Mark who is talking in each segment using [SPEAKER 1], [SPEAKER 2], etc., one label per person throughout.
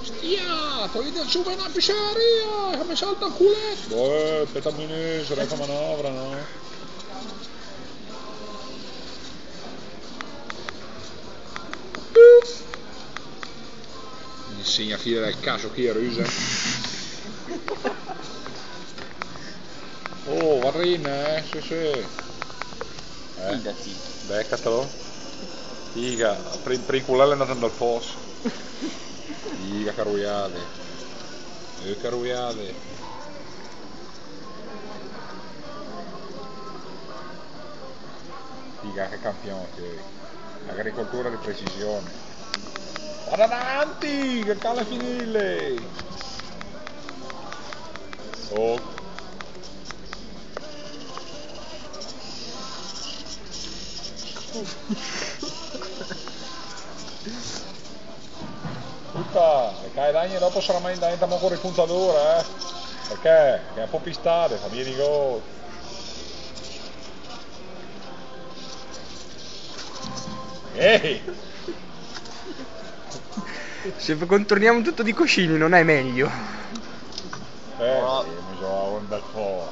[SPEAKER 1] Stia, togliti su per una pisceria, che mi salta il culetto. Aspetta un minuto, sarei fa manovra, no? Mi insegna a file del caso chi è Ruse. Oh, varrine, sì sì.
[SPEAKER 2] Fidati.
[SPEAKER 1] Beccatelo. Figa, per il culello è andato dal posto. Figa, caruiade. Caruiade. Figa, che campione che è. Agricoltura di precisione. Vada avanti, che cala finile. Oh. Tutta, le cae dopo sarà mai diventiamo ancora il puntatore, Perché? Che è un po' pistate, famiglie di gol. Ehi!
[SPEAKER 3] Se contorniamo tutto di coscini non è meglio.
[SPEAKER 2] No.
[SPEAKER 1] Mi sono un bel po'.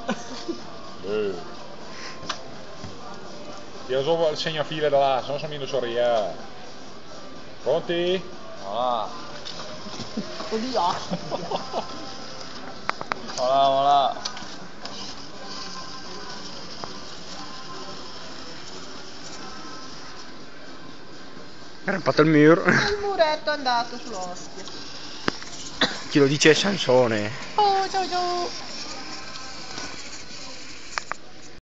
[SPEAKER 1] Io so il segno a file da là, se no sono venuto sorria. Pronti?
[SPEAKER 2] Voilà. Oddio. Voilà, voilà.
[SPEAKER 3] È rampato il muro.
[SPEAKER 4] Il muretto è andato sull'ospite.
[SPEAKER 3] Chi lo dice è Sansone.
[SPEAKER 4] Oh, ciao ciao.